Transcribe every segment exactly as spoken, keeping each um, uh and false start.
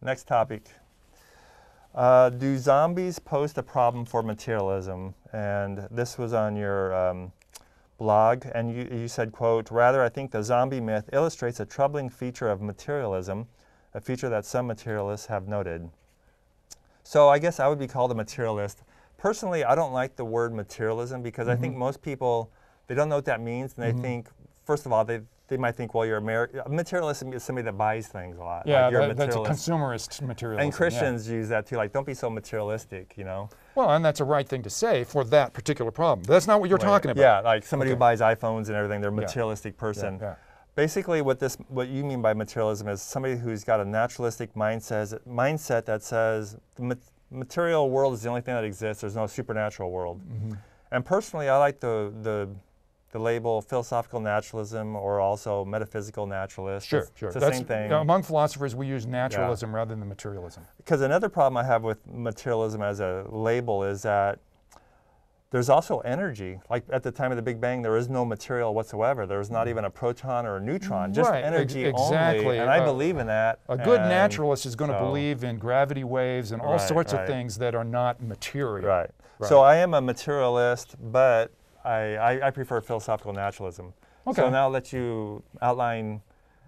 next topic. Uh, do zombies pose a problem for materialism? And this was on your um, blog, and you, you said, quote, rather, I think the zombie myth illustrates a troubling feature of materialism, a feature that some materialists have noted. So I guess I would be called a materialist. Personally, I don't like the word materialism because mm-hmm. I think most people, they don't know what that means, and they mm-hmm. think, first of all, they they might think, well, you're a, Mer a materialist is somebody that buys things a lot. Yeah, like you're that, a that's a consumerist materialism. And Christians yeah. use that too, like, don't be so materialistic, you know? Well, and that's a right thing to say for that particular problem. But that's not what you're right. talking about. Yeah, like somebody okay. who buys iPhones and everything, they're a materialistic yeah. person. Yeah, yeah. Basically, what this, what you mean by materialism is somebody who's got a naturalistic mindset, mindset that says the ma material world is the only thing that exists. There's no supernatural world. Mm-hmm. And personally, I like the the the label philosophical naturalism or also metaphysical naturalist. Sure, it's, sure. It's the That's, same thing. You know, among philosophers, we use naturalism yeah. rather than materialism. Because another problem I have with materialism as a label is that there's also energy. Like at the time of the Big Bang, there is no material whatsoever. There's not even a proton or a neutron, just right. energy Ex exactly. only. And I uh, believe in that. A good naturalist is going to so, believe in gravity waves and all right, sorts right. of things that are not material. Right. right. So I am a materialist, but I, I, I prefer philosophical naturalism. Okay. So now I'll let you outline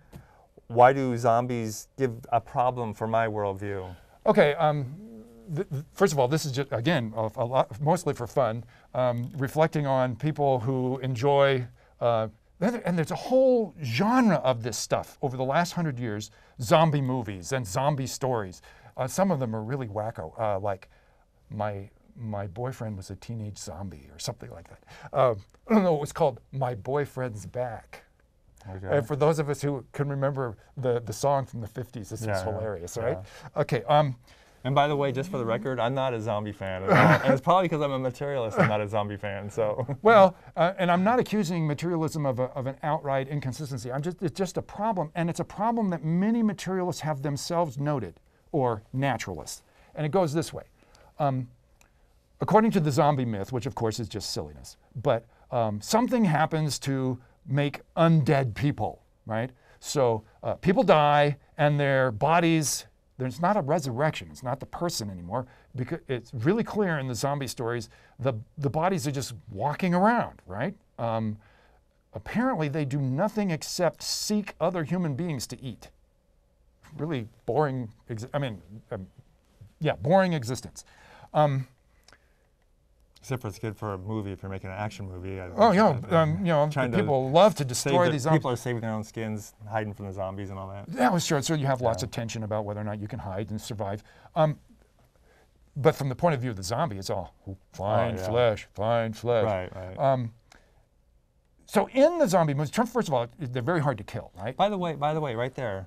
why do zombies give a problem for my worldview? Okay. Um, th th first of all, this is just, again, a, a lot, mostly for fun, um, reflecting on people who enjoy, uh, and there's a whole genre of this stuff over the last hundred years, zombie movies and zombie stories. Uh, some of them are really wacko, uh, like my my boyfriend was a teenage zombie or something like that. Uh, I don't know, it was called My Boyfriend's Back. Okay. And for those of us who can remember the, the song from the fifties, this yeah, is hilarious, yeah. right? Yeah. Okay. Um, and by the way, just for the record, I'm not a zombie fan at all. And it's probably because I'm a materialist and not a zombie fan, so. Well, uh, and I'm not accusing materialism of, a, of an outright inconsistency. I'm just, it's just a problem, and it's a problem that many materialists have themselves noted, or naturalists. And it goes this way. Um, According to the zombie myth, which of course is just silliness, but um, something happens to make undead people, right? So uh, people die and their bodies, there's not a resurrection, it's not the person anymore, because it's really clear in the zombie stories, the, the bodies are just walking around, right? Um, apparently they do nothing except seek other human beings to eat. Really boring, ex I mean, um, yeah, boring existence. Um, Except for it's good for a movie if you're making an action movie. I, oh, yeah, I, um, you know, people love to destroy the, these zombies. People are saving their own skins, hiding from the zombies and all that. Yeah, well, sure. So you have lots yeah. of tension about whether or not you can hide and survive. Um, but from the point of view of the zombie, it's all find oh, yeah. flesh, find flesh. Right, right. Um, so in the zombie movies, first of all, they're very hard to kill, right? By the way, by the way, right there.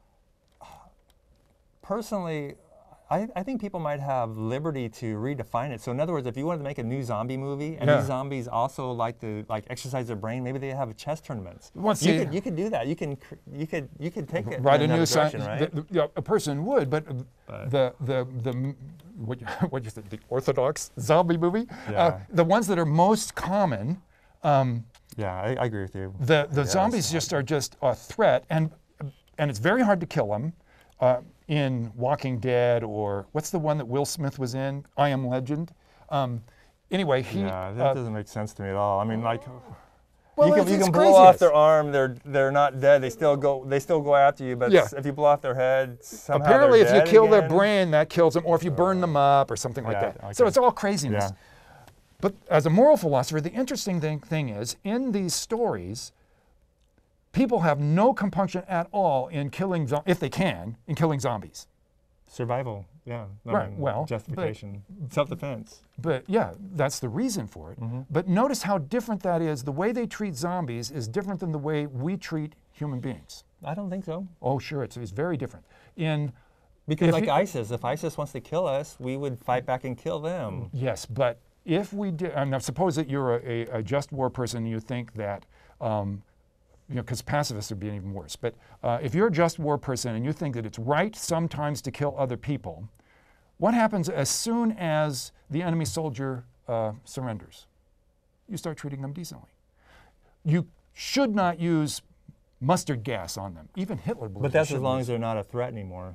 Personally, I, I think people might have liberty to redefine it. So in other words, if you wanted to make a new zombie movie, and yeah. these zombies also like to like exercise their brain, maybe they have chess tournaments. Well, see, you could you could do that. You can you could you could take it right in a new direction, right? The, the, a person would, but, but the the the what what you said, the orthodox zombie movie, yeah. uh, the ones that are most common. Um, yeah, I, I agree with you. The the yeah, zombies just are just a threat, and and it's very hard to kill them. Uh, in Walking Dead, or what's the one that Will Smith was in? I Am Legend. Um, anyway, he. Yeah, that uh, doesn't make sense to me at all. I mean, like, well, you can, it's, you it's can blow craziness. off their arm. They're they're not dead. They still go. They still go after you. But yeah. if you blow off their head, somehow apparently, they're if you dead kill again. their brain, that kills them, or if you burn them up, or something like yeah, that. okay. So it's all craziness. Yeah. But as a moral philosopher, the interesting thing, thing is, in these stories, people have no compunction at all in killing, if they can, in killing zombies. Survival, yeah. I right, mean, well. Justification, self-defense. But yeah, that's the reason for it. Mm-hmm. But notice how different that is. The way they treat zombies is different than the way we treat human beings. I don't think so. Oh, sure, it's, it's very different. In Because like you, ISIS, if ISIS wants to kill us, we would fight back and kill them. Yes, but if we did, and now suppose that you're a, a, a just war person and you think that, um, you know, because pacifists would be even worse. But uh, if you're a just war person and you think that it's right sometimes to kill other people, what happens as soon as the enemy soldier uh, surrenders? You start treating them decently. You should not use mustard gas on them. Even Hitler believed But that's as long as they're not a threat anymore.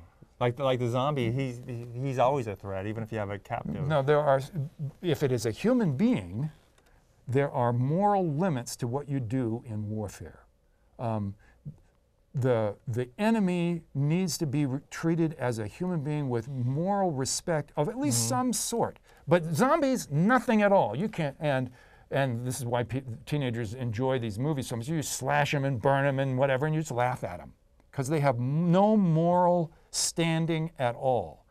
Like the, like the zombie, he's he's always a threat, even if you have a captive. No, there are. If it is a human being, there are moral limits to what you do in warfare. Um, the the enemy needs to be re treated as a human being with moral respect of at least mm-hmm. some sort. But zombies, nothing at all. You can't. And and this is why pe teenagers enjoy these movies so much. You just slash them and burn them and whatever, and you just laugh at them because they have no moral standing at all.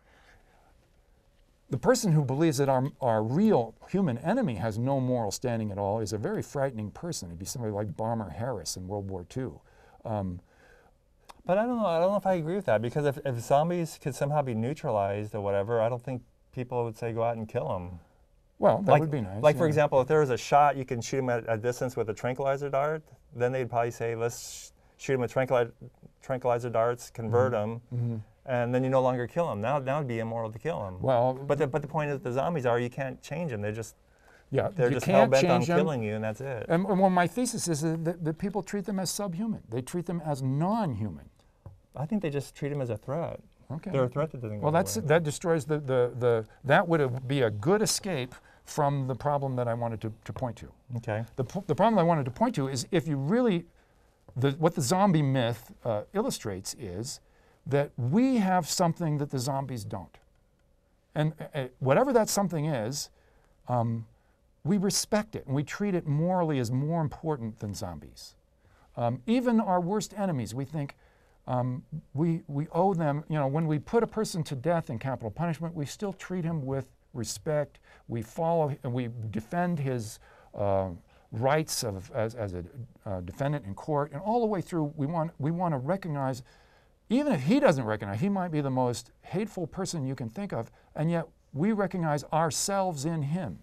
The person who believes that our, our real human enemy has no moral standing at all is a very frightening person. It'd be somebody like Bomber Harris in World War Two. Um, but I don't know. I don't know if I agree with that, because if, if zombies could somehow be neutralized or whatever, I don't think people would say go out and kill them. Well, that like, would be nice. Like, yeah. for example, if there was a shot, you can shoot him at a distance with a tranquilizer dart, then they'd probably say, let's shoot him with tranquilizer, tranquilizer darts, convert mm-hmm. him, mm-hmm. and then you no longer kill them. Now, now it'd be immoral to kill them. Well, but the, but the point is, the zombies are, you can't change them. They're just yeah, they're you just can't hell bent on change them. killing you, and that's it. And, and well, my thesis is that, that people treat them as subhuman. They treat them as non-human. I think they just treat them as a threat. Okay. They're a threat that doesn't go Well, that's away. that destroys the the the. That would be a good escape from the problem that I wanted to, to point to. Okay. The, the problem I wanted to point to is if you really, the, what the zombie myth uh, illustrates is that we have something that the zombies don't. And uh, whatever that something is, um, we respect it and we treat it morally as more important than zombies. Um, even our worst enemies, we think um, we, we owe them, you know, when we put a person to death in capital punishment, we still treat him with respect. We follow and we defend his uh, rights of, as, as a uh, defendant in court, and all the way through we want, we want to recognize, even if he doesn't recognize, he might be the most hateful person you can think of, and yet we recognize ourselves in him.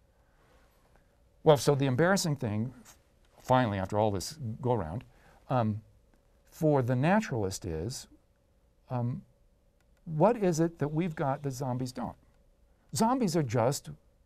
Well, so the embarrassing thing, finally, after all this go-around, um, for the naturalist is, um, what is it that we've got that zombies don't? Zombies are just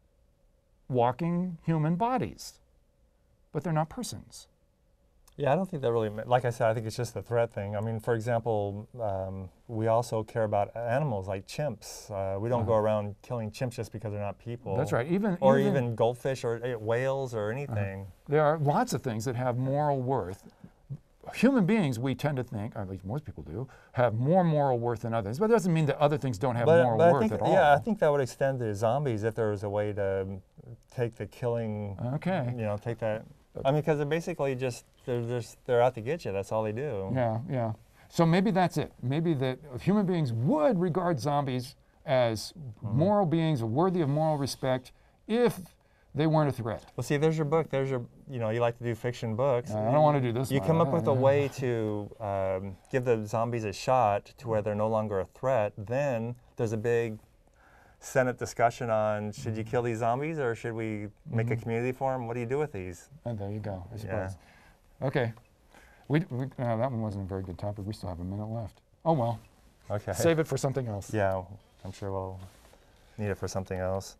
walking human bodies, but they're not persons. Yeah, I don't think that really, like I said, I think it's just the threat thing. I mean, for example, um, we also care about animals like chimps. Uh, we don't uh-huh. go around killing chimps just because they're not people. That's right. Even Or even, even goldfish or uh, whales or anything. Uh-huh. There are lots of things that have moral worth. Human beings, we tend to think, or at least most people do, have more moral worth than others. But it doesn't mean that other things don't have but, moral but worth I think, at all. Yeah, I think that would extend to zombies if there was a way to take the killing, okay. you know, take that. I mean, because they're basically just, they're, just, they're out to get you. That's all they do. Yeah, yeah. So maybe that's it. Maybe that human beings would regard zombies as mm-hmm. moral beings worthy of moral respect if they weren't a threat. Well, see, there's your book. There's your, you know, you like to do fiction books. Uh, I don't want to do this You one. come up with a way to um, give the zombies a shot to where they're no longer a threat. Then there's a big Senate discussion on, should you kill these zombies or should we make mm-hmm. a community for them? What do you do with these? And there you go, I suppose. Yeah. Okay. We, we, uh, that one wasn't a very good topic. We still have a minute left. Oh, well. Okay. Save it for something else. Yeah, I'm sure we'll need it for something else.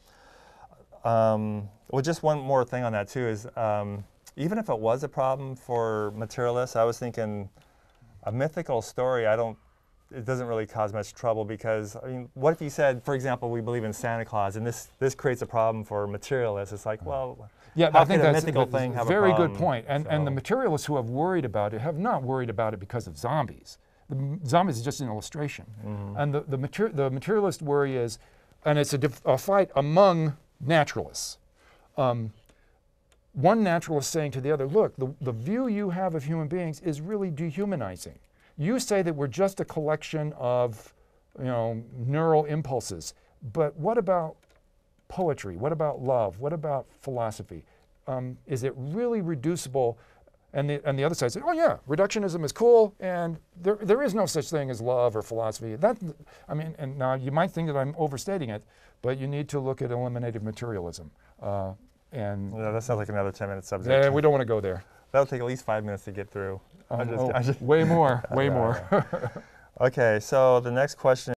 Um, well, just one more thing on that, too, is um, even if it was a problem for materialists, I was thinking a mythical story, I don't, it doesn't really cause much trouble because, I mean, what if you said, for example, we believe in Santa Claus, and this, this creates a problem for materialists? It's like, well, yeah, how I think could a that's mythical a thing have very a problem? good point. And, so. and the materialists who have worried about it have not worried about it because of zombies. The zombies is just an illustration. Mm-hmm. And the, the, mater the materialist worry is, and it's a, a fight among naturalists. Um, one naturalist saying to the other, look, the, the view you have of human beings is really dehumanizing. You say that we're just a collection of, you know, neural impulses, but what about poetry? What about love? What about philosophy? Um, is it really reducible? And the, and the other side said, oh yeah, reductionism is cool, and there, there is no such thing as love or philosophy. That, I mean, and now you might think that I'm overstating it, but you need to look at eliminative materialism. Uh, and yeah, that sounds like another ten minute subject. Yeah, we don't want to go there. That'll take at least five minutes to get through. Um, I'm just, oh, I'm just way more, way more. Okay, so the next question